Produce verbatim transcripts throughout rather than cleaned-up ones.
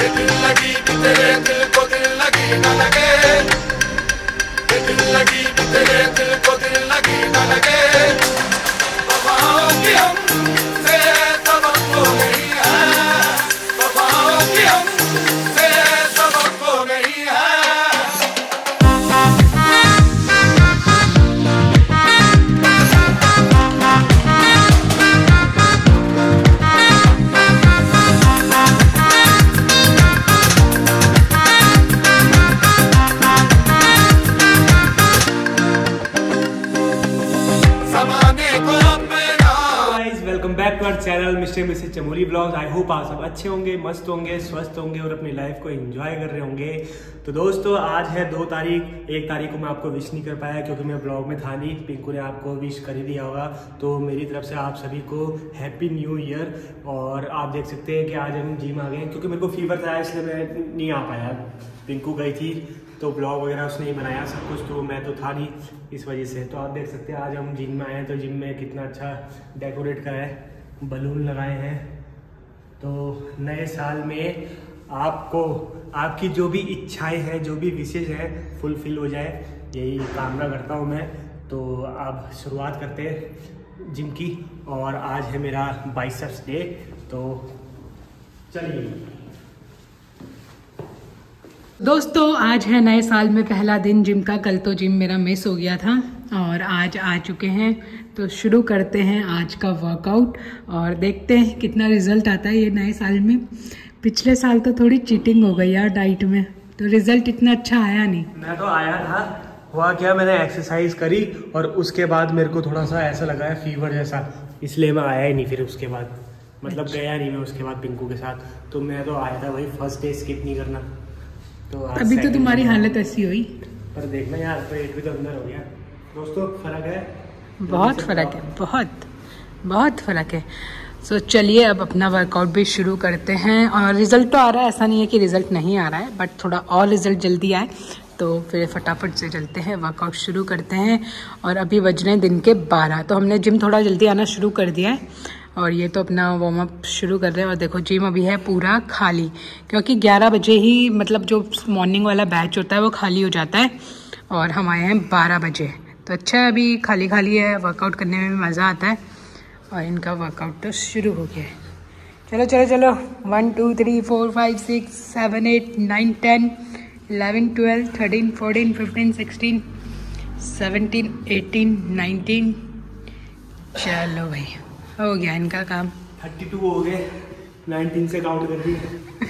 दिल लगी कि तेरे दिल को दिल लगी न लगे, दिल लगी कि तेरे दिल को दिल लगी न लगे। वफाओं की हमसे सबक को नहीं है, वफाओं की हमसे सबक को नहीं है। Back to our channel mister missus Chamoli blogs. I hope आप सब अच्छे होंगे, मस्त होंगे, स्वस्थ होंगे और अपनी लाइफ को एंजॉय कर रहे होंगे। तो दोस्तों आज है दो तारीख। एक तारीख को मैं आपको विश नहीं कर पाया क्योंकि मैं ब्लॉग में था नहीं। पिंकू ने आपको विश कर ही दिया होगा, तो मेरी तरफ से आप सभी को हैप्पी न्यू ईयर। और आप देख सकते हैं कि आज हम जिम आ गए क्योंकि मेरे को फीवर था इसलिए मैं नहीं आ पाया। पिंकू गई थी तो ब्लॉग वगैरह उसने ही बनाया सब कुछ, तो मैं तो था नहीं इस वजह से। तो आप देख सकते हैं आज हम जिम में आए हैं, तो जिम में कितना अच्छा डेकोरेट करा है, बलून लगाए हैं। तो नए साल में आपको आपकी जो भी इच्छाएं हैं, जो भी विशेष हैं, फुलफिल हो जाए, यही कामना करता हूं मैं। तो अब शुरुआत करते हैं जिम की। और आज है मेरा बाइसेप्स डे, तो चलिए दोस्तों आज है नए साल में पहला दिन जिम का। कल तो जिम मेरा मिस हो गया था और आज आ चुके हैं, तो शुरू करते हैं आज का वर्कआउट और देखते हैं कितना रिजल्ट आता है ये नए साल में। पिछले साल तो थोड़ी चीटिंग हो गई यार डाइट में, तो रिजल्ट इतना अच्छा आया नहीं। मैं तो आया था, हुआ क्या, मैंने एक्सरसाइज करी और उसके बाद मेरे को थोड़ा सा ऐसा लगा है फीवर जैसा, इसलिए मैं आया ही नहीं। फिर उसके बाद मतलब गया नहीं मैं उसके बाद पिंकू के साथ। तो मैं तो आया था वही फर्स्ट डे, स्किप नहीं करना। तो अभी तो तुम्हारी हालत ऐसी हुई, पर देखना यार पेट भी तो अंदर हो गया। दोस्तों फर्क है, बहुत फर्क है, बहुत बहुत फर्क है। सो so, चलिए अब अपना वर्कआउट भी शुरू करते हैं। और रिजल्ट तो आ रहा है, ऐसा नहीं है कि रिजल्ट नहीं आ रहा है, बट थोड़ा और रिजल्ट जल्दी आए तो फिर फटाफट से चलते हैं, वर्कआउट शुरू करते हैं। और अभी बज रहे हैं दिन के बारह, तो हमने जिम थोड़ा जल्दी आना शुरू कर दिया है और ये तो अपना वार्म अप शुरू कर रहे हैं। और देखो जिम अभी है पूरा खाली क्योंकि ग्यारह बजे ही मतलब जो मॉर्निंग वाला बैच होता है वो खाली हो जाता है और हम आए हैं बारह बजे। तो अच्छा है अभी खाली खाली है, वर्कआउट करने में भी मज़ा आता है। और इनका वर्कआउट तो शुरू हो गया है। चलो चलो चलो, one two three four five six seven eight nine ten eleven twelve thirteen fourteen fifteen sixteen seventeen eighteen nineteen. चलो भाई हो गया इनका काम। थर्टी टू हो गए, नाइनटीन से काउंट कर दिए,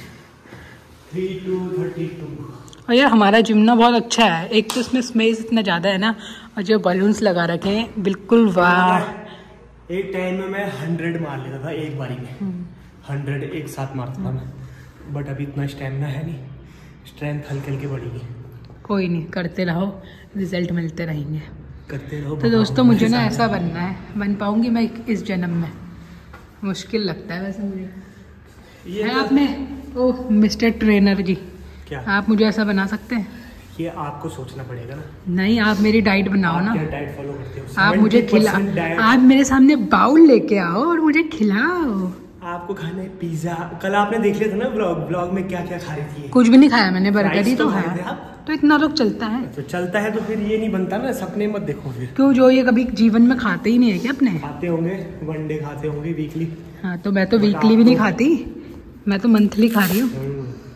थ्री टू थर्टी टू। और यार हमारा जिम ना बहुत अच्छा है, एक तो इसमें स्पेस इतना ज़्यादा है ना, और जो बलून्स लगा रखे हैं बिल्कुल वाह। एक टाइम में मैं हंड्रेड मार लेता था एक बारी में, हंड्रेड एक साथ मारता था मैं, बट अभी इतना स्टेमिना है नहीं, स्ट्रेंथ हल्के हल्के बढ़ेगी। कोई नहीं, करते रहो, रिजल्ट मिलते रहेंगे, करते रहो। तो दोस्तों मुझे ना ऐसा बनना है, बन पाऊंगी मैं इस जन्म में? मुश्किल लगता है वैसे मुझे। ये है तो... आपने ओह मिस्टर ट्रेनर जी, क्या आप मुझे ऐसा बना सकते हैं? ये आपको सोचना पड़ेगा ना। नहीं आप मेरी डाइट बनाओ ना। क्या डाइट फॉलो करते हो? आप मुझे खिला, आप मेरे सामने बाउल लेके आओ और मुझे खिलाओ। आपको खाना है पिज्जा। कल आपने देख लिया था ना ब्लॉग, ब्लॉग में क्या क्या खा रही थी? कुछ भी नहीं खाया मैंने, बर्गर ही तो खाया। तो इतना लोग चलता है, तो चलता है तो फिर ये नहीं बनता ना, सपने मत देखो फिर। क्यों, जो ये कभी जीवन में खाते ही नहीं है क्या अपने? खाते होंगे, वन डे खाते होंगे, वीकली। हाँ तो मैं तो वीकली भी नहीं खाती, मैं तो मंथली खा रही हूँ।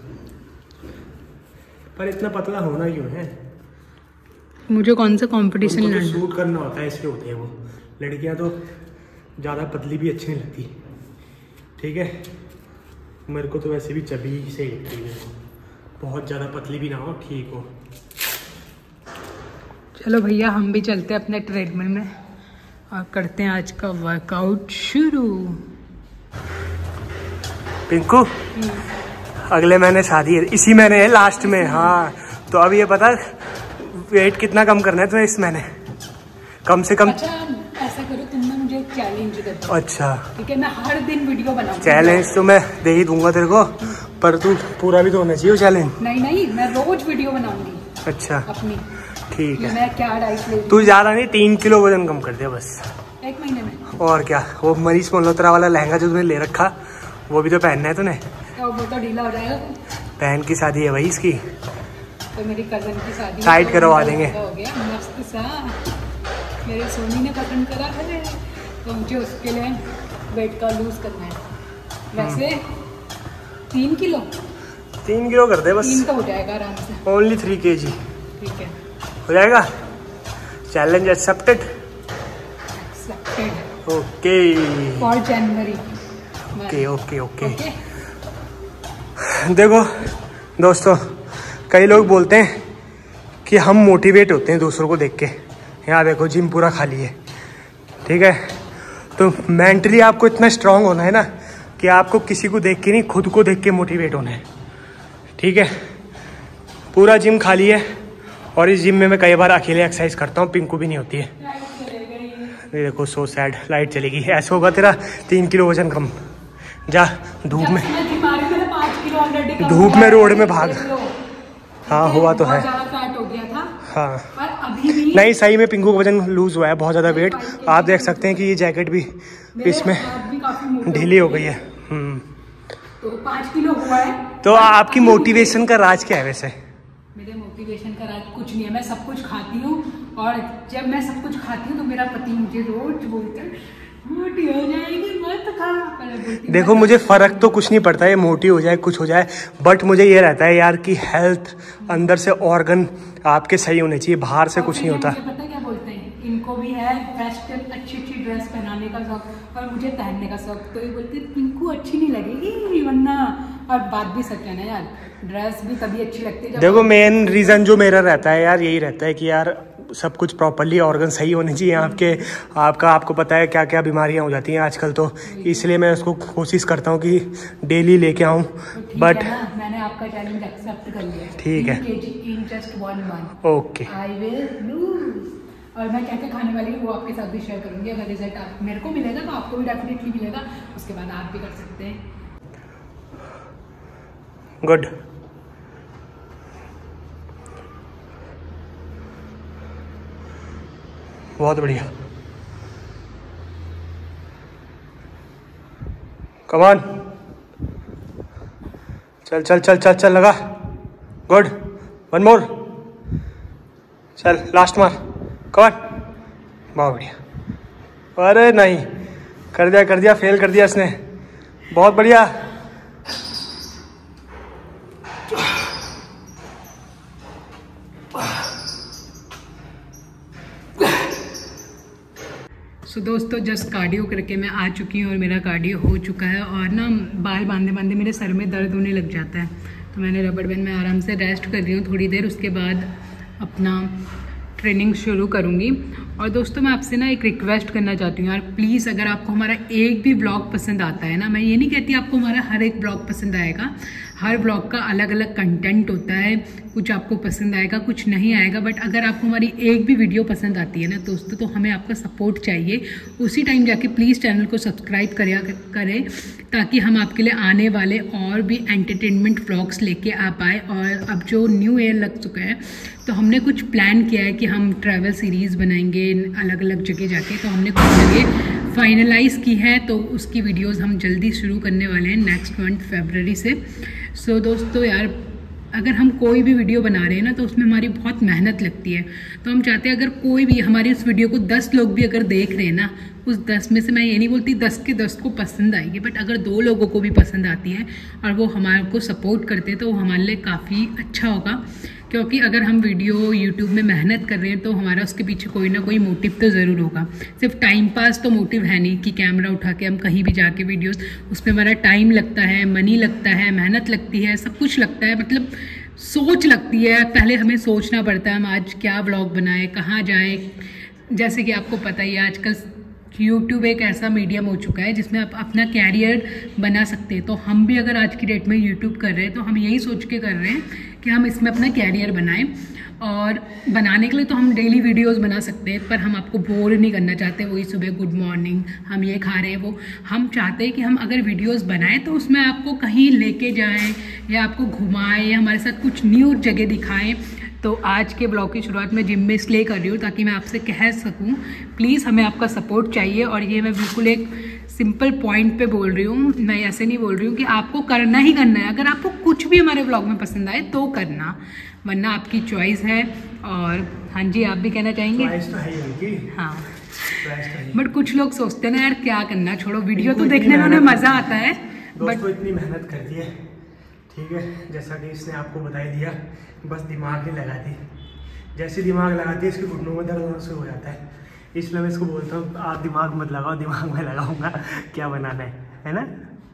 पर इतना पतला होना क्यों है? मुझे कौन सा कंपटीशन लड़ना तो शूट करना होता है, इसलिए होते हैं वो। लड़कियां तो ज़्यादा पतली भी अच्छी नहीं लगती, ठीक है? मेरे को तो वैसे भी चबी से लगती है, बहुत ज़्यादा पतली भी ना हो, ठीक हो। चलो भैया हम भी चलते हैं अपने ट्रेडमिल में और करते हैं आज का वर्कआउट शुरू। पिंकू अगले महीने शादी है, इसी महीने है लास्ट में। हाँ तो अब ये पता वेट कितना कम करना है तुम्हें इस महीने, कम से कम। अच्छा ऐसा करो तुम ना मुझे चैलेंज दे दो। अच्छा ठीक है, मैं हर दिन वीडियो बनाऊंगी। चैलेंज तो मैं दे ही दूंगा तेरे को, पर तू पूरा भी तो होना चाहिए चैलेंज। नहीं नहीं मैं रोज वीडियो बनाऊंगी। अच्छा अपनी, ठीक है। मैं क्या डाइट ले, तू ज्यादा नहीं, तीन किलो वजन कम कर दे बस एक महीने में। और क्या, वो मनीष मल्होत्रा वाला लहंगा जो तूने ले रखा वो भी तो पहनना है तूने, तो वो तो ढीला हो जाएगा। बहन की शादी है भाई इसकी, तो मेरी कजन की शादी टाइट करवा देंगे। हो गया मस्त सा, मेरे सोनी ने पसंद करा है तो मुझे उसके लिए वेट का लूज करना है। वैसे तीन किलो तीन किलो कर दे बस, तीन तो हो जाएगा आराम से। ओनली थ्री के जी ठीक है, हो जाएगा। Challenge accepted. Accepted. Okay for January. Okay okay okay. देखो दोस्तों, कई लोग बोलते हैं कि हम मोटिवेट होते हैं दूसरों को देख के। यहाँ देखो जिम पूरा खाली है, ठीक है। तो मेंटली आपको इतना स्ट्रांग होना है ना कि आपको किसी को देख के नहीं, खुद को देख के मोटिवेट होना है, ठीक है। पूरा जिम खाली है और इस जिम में मैं कई बार अकेले एक्सरसाइज करता हूँ, पिंकू भी नहीं होती है। ये देखो सो सैड, लाइट चलेगी। ऐसा होगा तेरा तीन किलो वजन कम। जा धूप में, धूप में रोड में भाग। हाँ हुआ तो है। हाँ पर अभी भी नहीं, सही में पिंकू का वजन लूज हुआ है, बहुत ज़्यादा वेट। आप देख सकते हैं कि ये जैकेट भी इसमें ढीली हो गई है। हम्म तो पाँच किलो हुआ है। तो आपकी मोटिवेशन का राज क्या है वैसे? मेरे मोटिवेशन का राज कुछ नहीं है, मैं सब कुछ खाती हूँ और जब मैं सब कुछ खाती हूँ तो मेरा पति मुझे रोज बोलते हैं मोटी हो जाएगी मत खा। देखो मुझे फर्क तो कुछ नहीं पड़ता है, मोटी हो जाए कुछ हो जाए, बट मुझे ये रहता है यार कि हेल्थ अंदर से ऑर्गन आपके सही होने चाहिए, बाहर से कुछ नहीं होता। पता क्या बोलते हैं, इनको भी है वेस्टर्न अच्छी अच्छी ड्रेस पहनाने का शौक और मुझे पहनने का शौक। तो ये बोलते हैं पिंकू अच्छी नहीं लगेगी वरना, और बात भी सच है ना यार, ड्रेस भी तभी अच्छी लगती है। देखो मेन रीज़न जो मेरा रहता है यार यही रहता है कि यार सब कुछ प्रॉपरली ऑर्गन सही होने चाहिए आपके। आपका आपको पता है क्या क्या बीमारियां हो जाती हैं आजकल, तो इसलिए मैं उसको कोशिश करता हूँ कि डेली लेके आऊँ। तो बट मैंने आपका चैलेंज एक्सेप्ट कर लिया। ठीक है, in just one month okay. I will lose. और मैं क्या क्या खाने वाली हूँ वो आपके साथ भी शेयर करूँगी। अगर रिजल्ट आप मेरे को मिलेगा तो आपको भी डेफिनेटली मिलेगा, उसके बाद आप भी कर सकते हैं। गुड। बहुत बढ़िया, कमान, चल चल चल चल चल लगा। गुड, वन मोर, चल लास्ट मार, कमान, बहुत बढ़िया। अरे नहीं, कर दिया कर दिया, फेल कर दिया इसने, बहुत बढ़िया। सो so, दोस्तों जस्ट कार्डियो करके मैं आ चुकी हूँ और मेरा कार्डियो हो चुका है। और ना बाल बांधे बांधे मेरे सर में दर्द होने लग जाता है, तो मैंने रबड़ बैंड में आराम से रेस्ट कर रही हूँ थोड़ी देर, उसके बाद अपना ट्रेनिंग शुरू करूँगी। और दोस्तों मैं आपसे ना एक रिक्वेस्ट करना चाहती हूँ यार, प्लीज़ अगर आपको हमारा एक भी ब्लॉग पसंद आता है ना, मैं ये नहीं कहती आपको हमारा हर एक ब्लॉग पसंद आएगा, हर ब्लॉग का अलग अलग कंटेंट होता है, कुछ आपको पसंद आएगा कुछ नहीं आएगा, बट अगर आपको हमारी एक भी वीडियो पसंद आती है ना दोस्तों, तो हमें आपका सपोर्ट चाहिए। उसी टाइम जाके प्लीज़ चैनल को सब्सक्राइब करें करें ताकि हम आपके लिए आने वाले और भी एंटरटेनमेंट व्लॉग्स लेके आ पाए। और अब जो न्यू ईयर लग चुका है तो हमने कुछ प्लान किया है कि हम ट्रैवल सीरीज़ बनाएंगे अलग अलग जगह जाके, तो हमने कुछ जगह फाइनलाइज की है, तो उसकी वीडियोस हम जल्दी शुरू करने वाले हैं नेक्स्ट मंथ फरवरी से। सो so, दोस्तों यार अगर हम कोई भी वीडियो बना रहे हैं ना तो उसमें हमारी बहुत मेहनत लगती है, तो हम चाहते हैं अगर कोई भी हमारी इस वीडियो को दस लोग भी अगर देख रहे हैं ना, उस दस में से मैं ये नहीं बोलती दस के दस को पसंद आएगी, बट अगर दो लोगों को भी पसंद आती है और वो हमारे को सपोर्ट करते हैं तो वो हमारे लिए काफ़ी अच्छा होगा। क्योंकि अगर हम वीडियो यूट्यूब में मेहनत कर रहे हैं तो हमारा उसके पीछे कोई ना कोई मोटिव तो ज़रूर होगा। सिर्फ टाइम पास तो मोटिव है नहीं कि कैमरा उठा के हम कहीं भी जाके वीडियोस, उसमें हमारा टाइम लगता है, मनी लगता है, मेहनत लगती है, सब कुछ लगता है, मतलब सोच लगती है। पहले हमें सोचना पड़ता है हम आज क्या व्लॉग बनाएं, कहाँ जाएं। जैसे कि आपको पता ही है आजकल यूट्यूब एक ऐसा मीडियम हो चुका है जिसमें आप अपना कैरियर बना सकते हैं। तो हम भी अगर आज की डेट में यूट्यूब कर रहे हैं तो हम यही सोच के कर रहे हैं कि हम इसमें अपना कैरियर बनाएं। और बनाने के लिए तो हम डेली वीडियोस बना सकते हैं, पर हम आपको बोर नहीं करना चाहते। वही सुबह गुड मॉर्निंग, हम ये खा रहे हैं, वो हम चाहते हैं कि हम अगर वीडियोस बनाएं तो उसमें आपको कहीं लेके जाएं या आपको घुमाएं या हमारे साथ कुछ न्यू जगह दिखाएं। तो आज के ब्लॉग की शुरुआत मैं जिम में इसलिए कर रही हूँ ताकि मैं आपसे कह सकूँ प्लीज़ हमें आपका सपोर्ट चाहिए। और ये मैं बिल्कुल एक सिंपल पॉइंट पे बोल रही हूँ, मैं ऐसे नहीं बोल रही हूँ कि आपको करना ही करना है। अगर आपको कुछ भी हमारे व्लॉग में पसंद आए तो करना, वरना आपकी चॉइस है। और हाँ जी, आप भी कहना चाहेंगे? चॉइस तो है ही उनकी। हाँ, चॉइस तो है ही। बट कुछ लोग सोचते हैं ना यार क्या करना, छोड़ो, वीडियो तो देखने में उन्हें मज़ा आता है। दोस्तों इतनी मेहनत करती है, ठीक है, जैसा कि इसने आपको बता दिया, बस दिमाग नहीं लगाती। जैसे दिमाग लगाती है इसके घुटनों में दर्द शुरू हो जाता है। इसलिए मैं इसको बोलता हूँ आप दिमाग मत लगाओ, दिमाग में लगाऊंगा क्या बनाना है, है ना?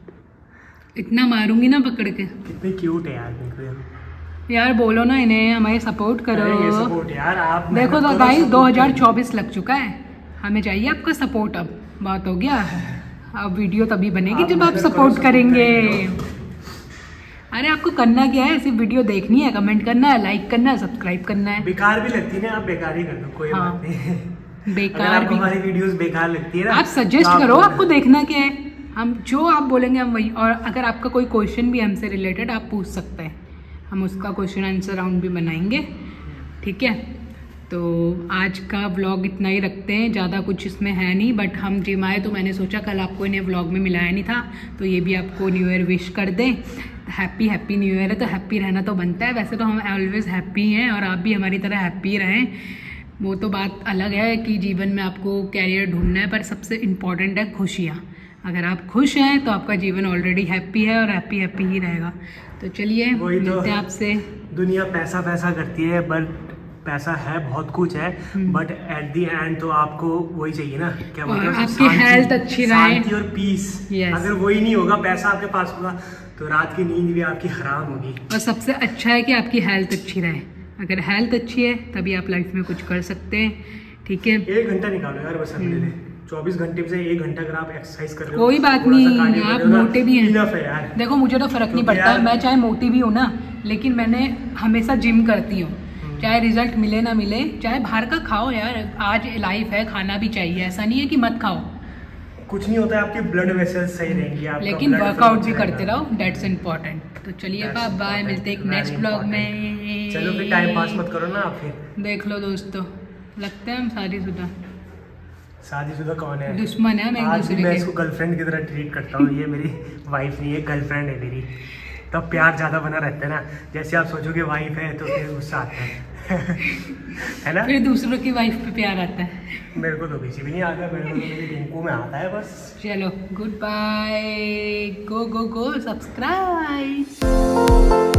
इतना मारूंगी ना पकड़ के। कितनी क्यूट है यार, देखो यार बोलो ना इन्हें, हमें सपोर्ट करो। ये सपोर्ट यार, आप देखो तो भाई दो हज़ार चौबीस लग चुका है, हमें चाहिए आपका सपोर्ट। अब बात हो गया, अब वीडियो तभी बनेगी जब आप सपोर्ट करेंगे। अरे आपको करना क्या है, सिर्फ वीडियो देखनी है, कमेंट करना है, लाइक करना है, सब्सक्राइब करना है। बेकार भी लगती है ना, आप बेकार ही कर दो, कोई हाँ, बात नहीं। बेकार भी हमारी वीडियोस बेकार लगती है ना, आप सजेस्ट करो आपको देखना क्या है, हम जो आप बोलेंगे हम वही। और अगर आपका कोई क्वेश्चन भी हमसे रिलेटेड आप पूछ सकते हैं, हम उसका क्वेश्चन आंसर राउंड भी बनाएंगे, ठीक है। तो आज का व्लॉग इतना ही रखते हैं, ज़्यादा कुछ इसमें है नहीं। बट हम जिम आए तो मैंने सोचा कल आपको इन्हें व्लॉग में मिलाया नहीं था, तो ये भी आपको न्यू ईयर विश कर दें। हैप्पी हैप्पी न्यू ईयर है, तो हैप्पी रहना तो बनता है। वैसे तो हम ऑलवेज हैप्पी हैं और आप भी हमारी तरह हैप्पी रहें। वो तो बात अलग है कि जीवन में आपको कैरियर ढूंढना है, पर सबसे इम्पॉर्टेंट है खुशियाँ। अगर आप खुश हैं तो आपका जीवन ऑलरेडी हैप्पी है और हैप्पी हैप्पी ही रहेगा। तो चलिए मिलते हैं आपसे। दुनिया पैसा पैसा करती है, बट पैसा है बहुत कुछ है, बट एट दी एंड तो आपको वही चाहिए ना, क्या बोलते हैं, आपकी हेल्थ अच्छी रहे, शांति और पीस। yes. अगर वही नहीं होगा, पैसा आपके पास होगा तो रात की नींद भी आपकी हराम होगी। और सबसे अच्छा है कि आपकी हेल्थ अच्छी रहे। अगर हेल्थ अच्छी है तभी आप लाइफ में कुछ कर सकते हैं, ठीक है। एक घंटा निकालो यार बस अपने लिए, चौबीस घंटे से एक घंटा अगर आप एक्सरसाइज कर रहे हो, कोई बात नहीं, आप मोटे भी हैं। है यार। देखो मुझे तो फर्क नहीं पड़ता, मैं चाहे मोटी भी हूँ ना, लेकिन मैंने हमेशा जिम करती हूँ, चाहे रिजल्ट मिले ना मिले, चाहे बाहर का खाओ यार, आज लाइफ है, खाना भी चाहिए, ऐसा नहीं है कि मत खाओ। कुछ नहीं होता है, आपके ब्लड वेसल्स सही रहेंगे, आपका लेकिन blood वर्कआउट flow भी अच्छा करते रहेगा। रहो, डेट्स इम्पोर्टेंट। तो चलिए That's बाय बाय, important, मिलते हैं एक very नेक्स्ट ब्लॉग में। important। चलो फिर टाइम पास मत करो ना आप फिर। देख लो दोस्तों, लगता है हम शादीशुदा शादीशुदा कौन है? दुश्मन है हम एक आज भी दूसरे मैं के। इसको गर्लफ्रेंड की तरह ट्रीट करता हूँ, ये मेरी वाइफ नहीं है, गर्लफ्रेंड है मेरी। तब प्यार ज़्यादा बना रहता है ना, जैसे आप सोचोगे वाइफ है तो फिर गुस्सा आता है है ना? फिर दूसरों की वाइफ पे प्यार आता है। मेरे को तो किसी भी नहीं आता, मेरे को तो मेरी रिंकू में आता है बस। चलो good bye, go go go subscribe.